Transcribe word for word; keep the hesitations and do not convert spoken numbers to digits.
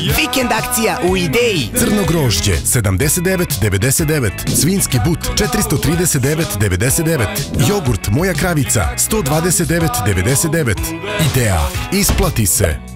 Vikend akcija u Ideji. Crno grožđe sedamdeset devet devedeset devet, svinjski but četiristo trideset devet devedeset devet, jogurt Moja kravica sto dvadeset devet devedeset devet. Ideja, isplati se.